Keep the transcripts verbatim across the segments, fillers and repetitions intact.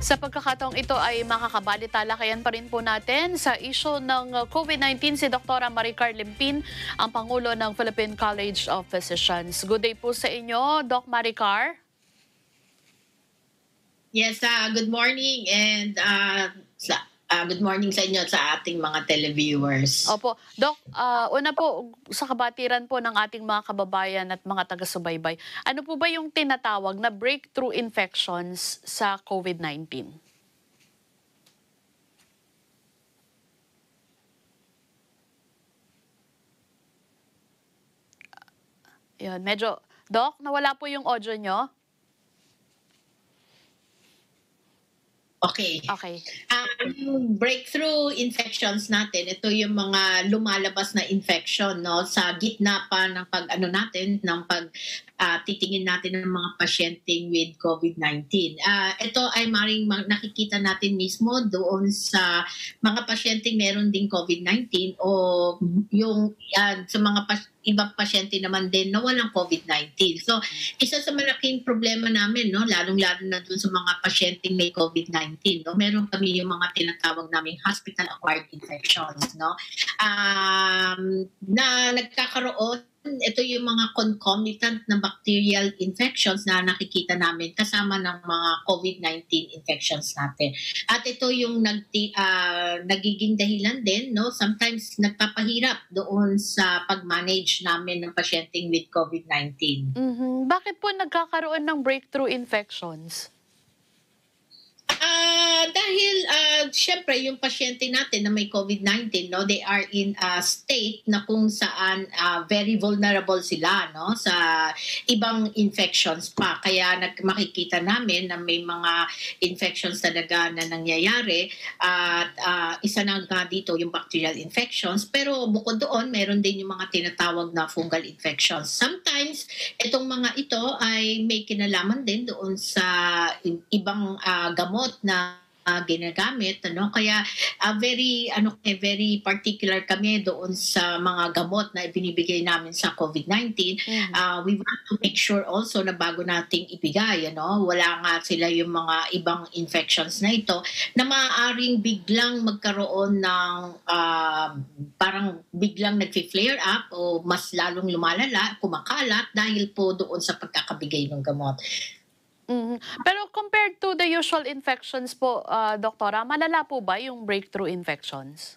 Sa pagkakataong ito ay makakabalitalakayan pa rin po natin sa issue ng COVID nineteen si Doktora Maricar Limpin, ang Pangulo ng Philippine College of Physicians. Good day po sa inyo, Doc Maricar. Yes, uh, good morning and uh, sa, uh, good morning sa inyo at sa ating mga televiewers. Opo. Doc, uh, una po sa kabatiran po ng ating mga kababayan at mga taga-subaybay, ano po ba yung tinatawag na breakthrough infections sa COVID nineteen? Yun, medyo, Doc, nawala po yung audio nyo. Okay. Okay. Um, yung breakthrough infections natin, ito yung mga lumalabas na infection, no, sa gitna pa ng pag ano natin ng pag uh, titingin natin ng mga pasyenteng with COVID nineteen. Uh, ito ay maring nakikita natin mismo doon sa mga pasyenteng meron ding COVID nineteen o yung uh, sa mga pas ibang pasyente naman din na walang COVID nineteen. So, isa sa malaking problema namin, no, lalong-lalo na dun sa mga pasyenteng may COVID nineteen, no, meron kami yung mga tinatawag naming hospital-acquired infections, no, um, na nagkakaroon. Ito yung mga concomitant na bacterial infections na nakikita namin kasama ng mga COVID nineteen infections natin. At ito yung nag, uh, nagiging dahilan din, no? Sometimes nagpapahirap doon sa pag-manage namin ng pasyenteng with COVID nineteen. Mm-hmm. Bakit po nagkakaroon ng breakthrough infections? Uh, dahil uh, syempre yung pasyente natin na may COVID nineteen, no, they are in a state na kung saan uh, very vulnerable sila, no, sa ibang infections pa. Kaya nag makikita namin na may mga infections talaga na nangyayari at uh, isa na nga dito yung bacterial infections, pero bukod doon meron din yung mga tinatawag na fungal infections. Sometimes itong mga ito ay may kinalaman din doon sa ibang uh, gamot na uh, ginagamit, ano, kaya uh, very ano eh, very particular kami doon sa mga gamot na ibinibigay namin sa COVID nineteen. Mm-hmm. Uh, we want to make sure also na bago nating ibigay, ano, wala nga sila yung mga ibang infections na ito na maaaring biglang magkaroon ng uh, parang biglang nag-flare up o mas lalong lumalala, kumakalat dahil po doon sa pagkakabigay ng gamot. Mm-hmm. Pero compared to the usual infections po, uh, Doktora, malala po ba yung breakthrough infections?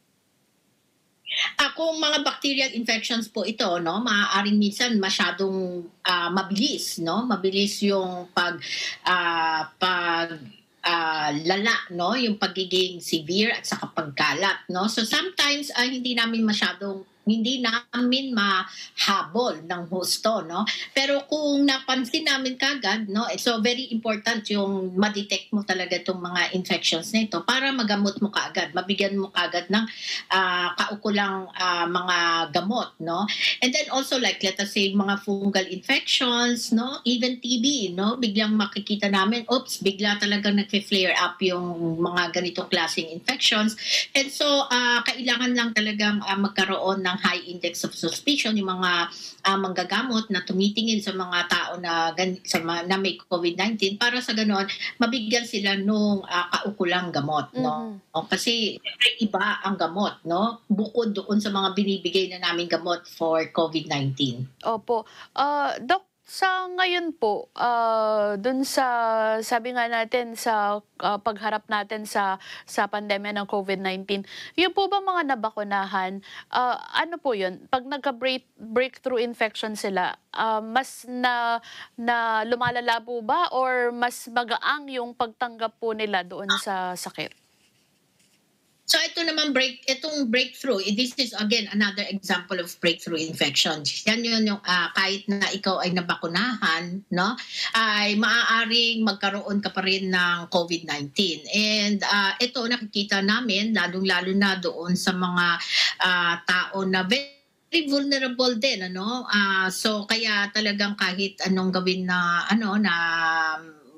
Uh, kung mga bacterial infections po ito, no, maaaring minsan masyadong uh, mabilis, no, mabilis yung pag uh, pag uh, lala, no, yung pagiging severe at saka pagkalat, no. So sometimes uh, hindi namin masyadong hindi namin mahabol ng husto, no? Pero kung napansin namin kagad, no, so very important yung ma-detect mo talaga itong mga infections na ito para magamot mo kaagad, mabigyan mo kaagad ng uh, kaukulang uh, mga gamot, no? And then also like let us say mga fungal infections, no, even T B, no, biglang makikita namin, oops, bigla talagang nag-flare up yung mga ganitong klaseng infections. And so uh, kailangan lang talagang uh, magkaroon ng high index of suspicion yung mga uh, manggagamot na tumitingin sa mga tao na, sa, na may COVID nineteen para sa ganoon mabigyan sila nung uh, kaukulang gamot, no? Mm-hmm. O, kasi iba ang gamot, no? Bukod doon sa mga binibigay na naming gamot for COVID nineteen. Opo. Uh, Doc, sa ngayon po, uh, dun sa, sabi nga natin, sa uh, pagharap natin sa sa pandemya ng COVID nineteen, yun po ba mga nabakunahan, uh, ano po yun? Pag nagka-breakthrough infection sila, uh, mas na, na lumalala po ba or mas magaang yung pagtanggap po nila doon sa sakit? So ito naman break itong breakthrough, this is again another example of breakthrough infection. Yan yun yung uh, kahit na ikaw ay nabakunahan, no, ay maaaring magkaroon ka pa rin ng COVID nineteen. And uh, ito nakikita namin lalong-lalo na doon sa mga uh, tao na very vulnerable din, ano. Uh, so kaya talagang kahit anong gawin na ano na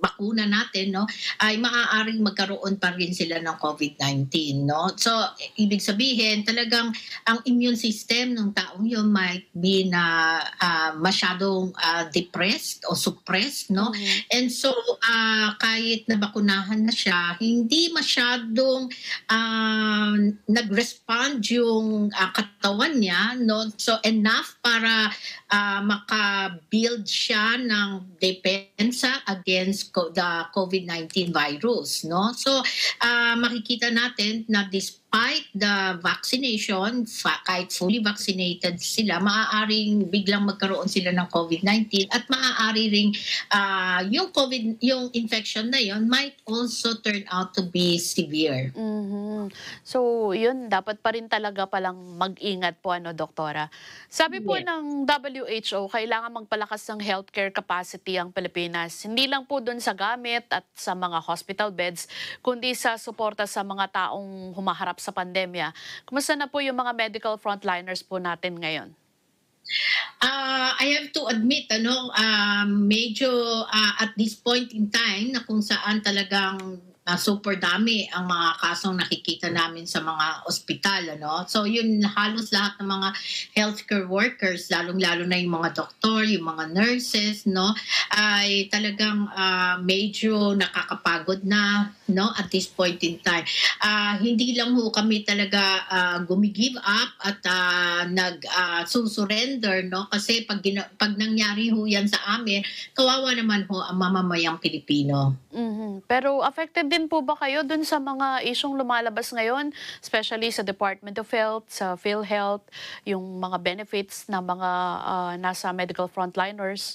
bakuna natin, no, ay maaaring magkaroon pa rin sila ng COVID nineteen, no. So ibig sabihin talagang ang immune system ng taong yun might be na uh, masyadong uh, depressed o suppressed, no. Mhm. And so uh, kahit nabakunahan na siya, hindi masyadong uh, nag-respond yung uh, katawan niya, no, so enough para uh, maka-build siya ng depensa against co- the COVID nineteen virus, no. So uh, makikita natin na despite the vaccination, fa- kahit fully vaccinated sila, maaaring biglang magkaroon sila ng COVID nineteen at maaari ring uh, yung COVID, yung infection na yon might also turn out to be severe. Mhm. So, yun dapat pa rin talaga palang mag-ingat po ano, doktora. Sabi po Yes. ng W H O, kailangan magpalakas ng healthcare capacity ang Pilipinas. Hindi lang po dun sa gamit at sa mga hospital beds, kundi sa suporta sa mga taong humaharap sa pandemya. Kumusta na po yung mga medical frontliners po natin ngayon? Uh, I have to admit, ano, um, medyo uh, at this point in time na kung saan talagang uh, super dami ang mga kasong nakikita namin sa mga ospital, ano. So yun, halos lahat ng mga healthcare workers, lalong-lalo na yung mga doktor, yung mga nurses, no, ay talagang uh, medyo nakakapagod na, no, at this point in time. Uh, hindi lang ho kami talaga uh, gumigive up at uh, nag uh, susurrender, no, kasi pag, gina- pag nangyari ho yan sa amin, kawawa naman ho ang mamamayang Pilipino. Mhm. Pero affected din po ba kayo dun sa mga isyong lumalabas ngayon, especially sa Department of Health, sa PhilHealth, yung mga benefits ng mga ah, nasa medical frontliners?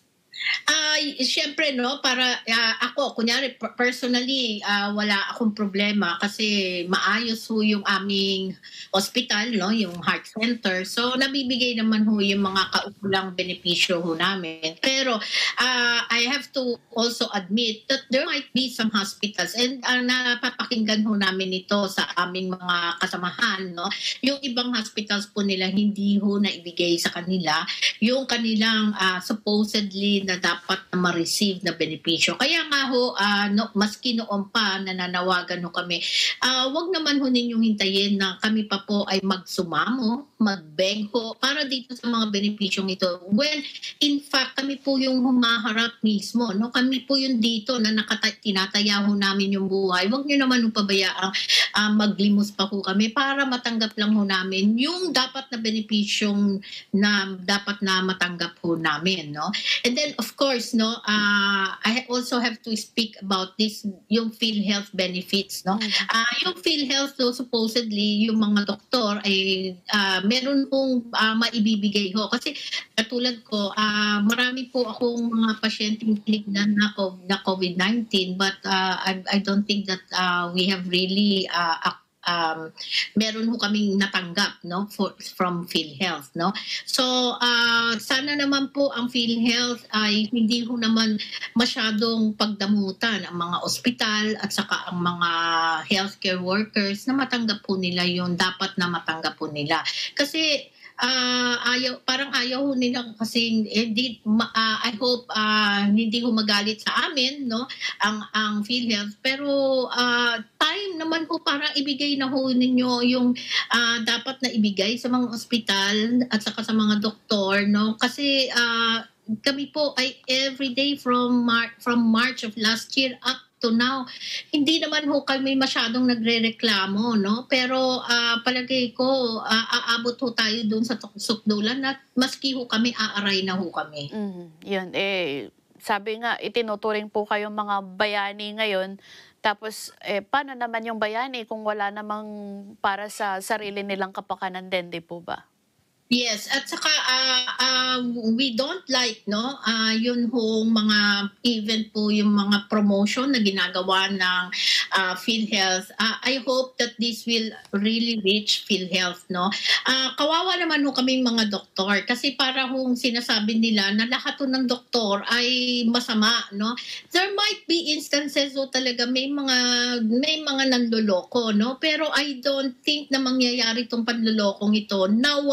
Ay, siyempre, no, para ah, ako, kunyari, per- personally, ah, wala akong problema kasi maayos ho yung aming hospital, no, yung heart center. So, nabibigay naman ho yung mga kaukulang benepisyo ho namin. Pero, ah, I have to also admit that there might be some hospitals and ah, napapakinggan ho namin ito sa aming mga kasamahan, no. Yung ibang hospitals po nila hindi ho na ibigay sa kanila yung kanilang ah, supposedly na dapat na ma-receive na benepisyo. Kaya nga ho, ah, no, maski noon pa nananawagan ho kami, ah, wag naman ho ninyong hintayin na kami pa po ay magsumamo, magbeg ho, para dito sa mga benepisyong ito. When in fact, kami po yung humaharap mismo. No? Kami po yung dito na nakata- tinataya ho namin yung buhay. Wag nyo naman ho pabayaang ah, maglimos pa ho kami para matanggap lang ho namin yung dapat na benepisyong na dapat na matanggap ho namin, no? And then of course, no, uh, I also have to speak about this yung PhilHealth benefits, no? Mhm. Uh, yung PhilHealth, so supposedly yung mga doktor ay uh, meron pong uh, maibibigay ho kasi katulad ko, uh, marami po akong mga pasyenteng tinignan na, na COVID nineteen but uh, I, I don't think that uh, we have really uh, um, meron ho kaming natanggap, no, for, from PhilHealth, no. So uh, sana naman po ang PhilHealth ay hindi ho naman masyadong pagdamutan ang mga ospital at saka ang mga healthcare workers na matanggap po nila yung dapat na matanggap po nila. Kasi uh, ayaw, parang ayaw ho nila kasi hindi, uh, I hope uh, hindi ho magalit sa amin, no, ang ang PhilHealth, pero uh, time naman po para ibigay na ho ninyo yung uh, dapat na ibigay sa mga ospital at saka sa mga doktor, no, kasi uh, kami po ay everyday from Mar- from March of last year up to now, hindi naman ho kami masyadong nagrereklamo, no? Pero uh, palagay ko, uh, aabot ho tayo dun sa sukdulan at maski ho kami, aaray na ho kami. Mhm. Yun, eh, sabi nga, itinuturing po kayong mga bayani ngayon. Tapos, eh, paano naman yung bayani kung wala namang para sa sarili nilang kapakanan din, di po ba? Yes, at saka uh, uh, we don't like, no, uh, yun hong mga event po, yung mga promotion na ginagawa ng uh, PhilHealth. Uh, I hope that this will really reach PhilHealth, no. Uh, kawawa naman ho kaming mga doktor kasi para hong sinasabi nila na lahat ho ng doktor ay masama, no. There might be instances ho talaga may mga may mga nanloloko, no, pero I don't think na mangyayari tong panlolokong ito na wala ho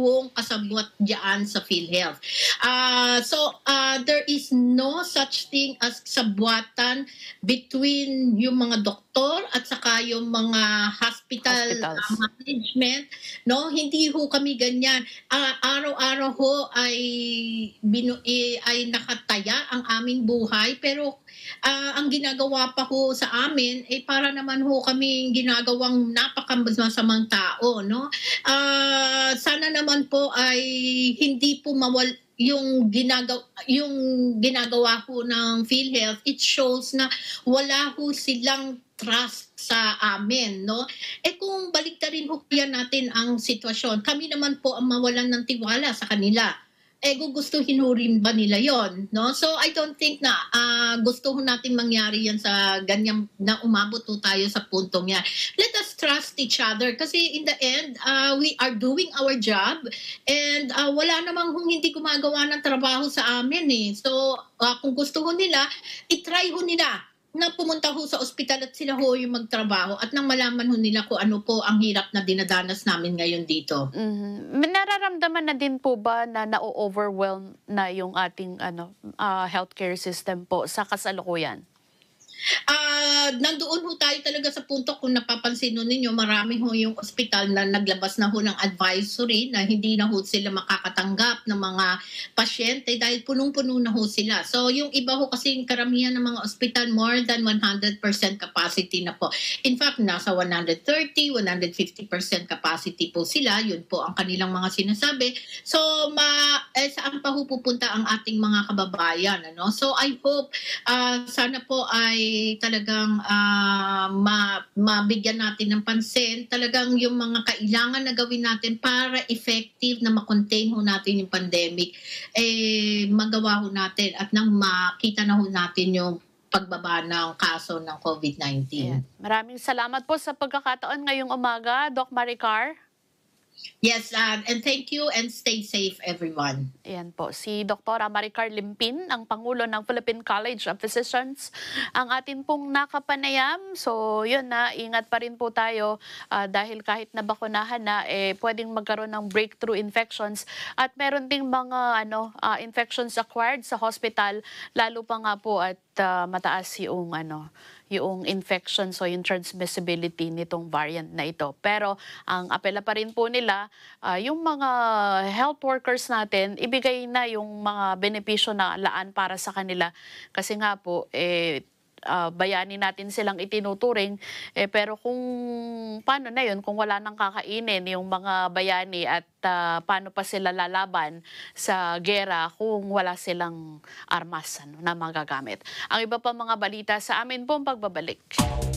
hong kasabwat diyan sa PhilHealth. Uh, so, uh, there is no such thing as sabwatan between yung mga doktor at saka yung mga hospital Hospitals. uh, management. No, hindi ho kami ganyan. Uh, araw-araw ho ay, binu eh, ay nakataya ang aming buhay, pero uh, ang ginagawa pa ho sa amin, eh para naman ho kami ginagawang napakamasamang tao, no? Uh, sana naman po ay hindi po mawal yung ginagawa yung ginagawa ho ng PhilHealth. It shows na wala ho silang trust sa amin, no? Eh kung baliktarin ho kaya natin ang sitwasyon, kami naman po ang mawalan ng tiwala sa kanila. Eh gugustuhin ho rin ba nila yon, no? So I don't think na uh, gusto ho natin mangyari yan sa ganyan na umabot ho tayo sa puntong yan. Let us trust each other kasi in the end, uh, we are doing our job and uh, wala namang hong hindi gumagawa ng trabaho sa amin eh. So uh, kung gusto ho nila, itry ho nila na pumunta ho sa ospital at sila ho yung magtrabaho at nang malaman ho nila kung ano po ang hirap na dinadanas namin ngayon dito. Mhm. May nararamdaman na din po ba na na-overwhelm na yung ating ano ah, healthcare system po sa kasalukuyan? Ah, nandoon ho tayo talaga sa punto kung napapansin ho ninyo, marami ho yung ospital na naglabas na ho ng advisory na hindi na ho sila makakatanggap ng mga pasyente dahil punong-puno na ho sila. So yung iba ho kasi karamihan ng mga ospital more than one hundred percent capacity na po. In fact, nasa one hundred thirty, one hundred fifty percent capacity po sila. Yun po ang kanilang mga sinasabi. So ma eh, saan pa ho pupunta ang ating mga kababayan, ano? So I hope uh, sana po ay talagang uh, ma mabigyan natin ng pansin talagang yung mga kailangan na gawin natin para effective na makontain ho natin yung pandemic, eh magawa ho natin at nang makita na ho natin yung pagbaba ng kaso ng COVID nineteen. Ayan. Maraming salamat po sa pagkakataon ngayong umaga, Doc Maricar. Yes, uh, and thank you and stay safe everyone. Ayan po, si Doktora Maricar Limpin, ang Pangulo ng Philippine College of Physicians, ang atin pong nakapanayam. So yun na, ingat pa rin po tayo uh, dahil kahit nabakunahan na, eh, pwedeng magkaroon ng breakthrough infections at meron ding mga ano, uh, infections acquired sa hospital, lalo pa nga po at uh, mataas yung ano, yung infection, so yung transmissibility nitong variant na ito. Pero ang apela pa rin po nila, uh, yung mga health workers natin, ibigay na yung mga benepisyo na laan para sa kanila. Kasi nga po, eh, uh, bayani natin silang itinuturing, eh, pero kung paano na yun, kung wala nang kakainin yung mga bayani at uh, paano pa sila lalaban sa gera kung wala silang armas ano, na magagamit. Ang iba pa mga balita sa amin pong pagbabalik.